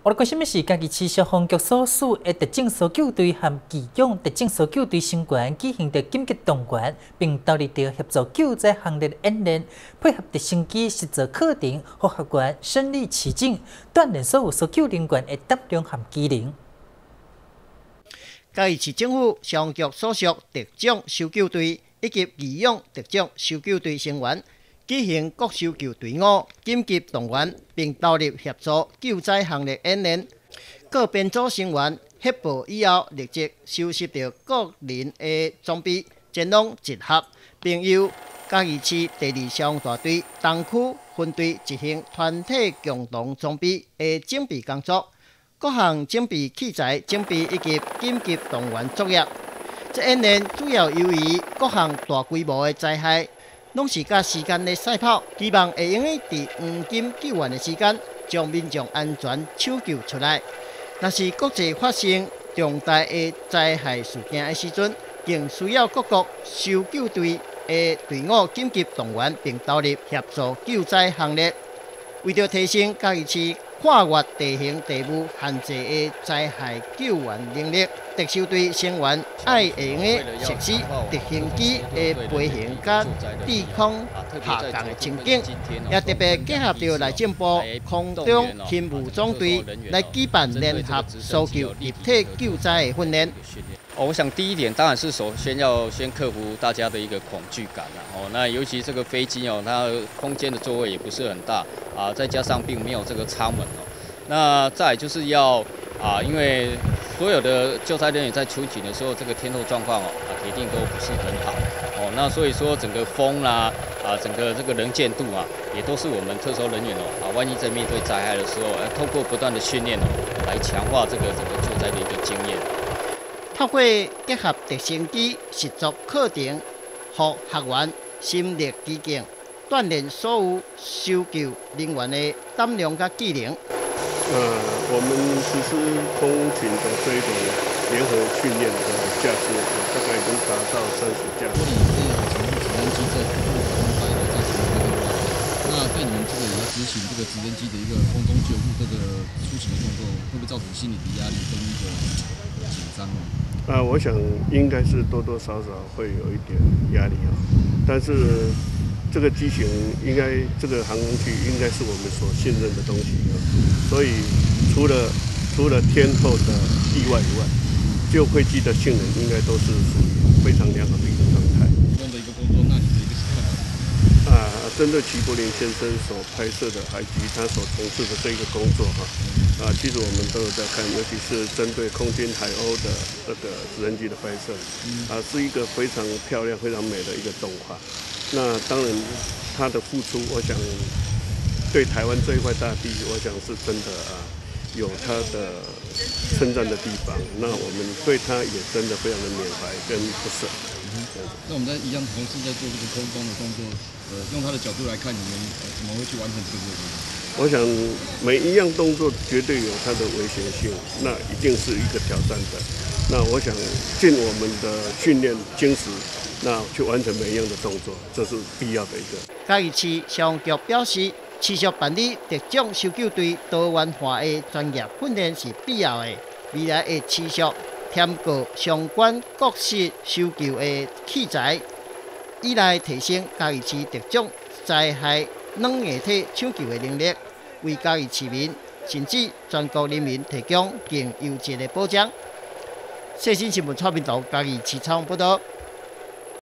我关心的是，家己市消防局所属的特警搜救队和技勇特警搜救队成员举行着紧急动员，并投入着协助救灾行列的演练，配合直升机实作课程，和学员身临其境，锻炼所有搜救人员的胆量和技能。 嘉义市政府消防局所属特种搜救队以及义勇特种搜救队成员举行各搜救队伍紧急动员，并投入协助救灾行列演练。各编组成员协报以后，立即收拾到个人的装备，前往集合，并由嘉义市第2消防大队东区分队执行团体共同装备的整备工作。各项整备器材整备以及紧急动员作业。这演练主要由于各项大规模的灾害，拢是甲时间的赛跑，希望会用于伫黄金救援的时间，将民众安全抢救出来。若是国际发生重大的灾害事件的时阵，更需要各国搜救队的队伍紧急动员，并投入协助救灾行列。为了提升嘉义市跨越地形地物限制的灾害救援能力，特搜队成员爱会用的设施、直升机的飞行甲低空下降的情景，也特别结合到内政部空中勤务总队来举办联合搜救立体救灾的训练。 我想第一点当然是首先要先克服大家的一个恐惧感啦。那尤其这个飞机它空间的座位也不是很大啊，再加上并没有这个舱门那再来就是要因为所有的救灾人员在出警的时候，这个天候状况铁定都不是很好那所以说整个风啦整个这个能见度也都是我们特搜人员万一在面对灾害的时候，透过不断的训练来强化这个整个救灾的一个经验。 透过结合直升机实作课程，让学员身临其境，锻炼所有搜救人员的胆量和技能。 我们实施空勤的这一种联合训练的架次，大概已经达到30架。如果你这种常用直升机在空中发挥的这样的一个话，那对你们这个也要执行这个直升机的一个空中救护这个出勤的动作，会不会造成心理的压力跟一个紧张呢？我想应该是多多少少会有一点压力但是这个机型应该这个航空器应该是我们所信任的东西所以除了天候的意外以外，救飞机的性能应该都是属于非常良好的一个状态。这样的一个工作，那你的一个看法？针对齐柏林先生所拍摄的海局他所从事的这个工作其实我们都有在看，尤其是针对空军海鸥的这个直升机的拍摄是一个非常漂亮、非常美的一个动画。那当然，他的付出，我想对台湾这一块大地，我想是真的有他的称赞的地方。那我们对他也真的非常的缅怀跟不舍。那我们在一样同时在做这个空中的工作，用他的角度来看，你们怎么会去完成这个任务？我想每一样动作绝对有它的危险性，那一定是一个挑战的。那我想尽我们的训练精实，那去完成每一样的动作，这是必要的一个。 嘉义市消防局表示，持续办理特种搜救队多元化的专业训练是必要的，未来会持续添购相关各式搜救的器材，以来提升嘉义市特种灾害软硬体抢救的能力，为嘉义市民甚至全国人民提供更优质的保障。最新新闻蔡明道，嘉义市采访报道。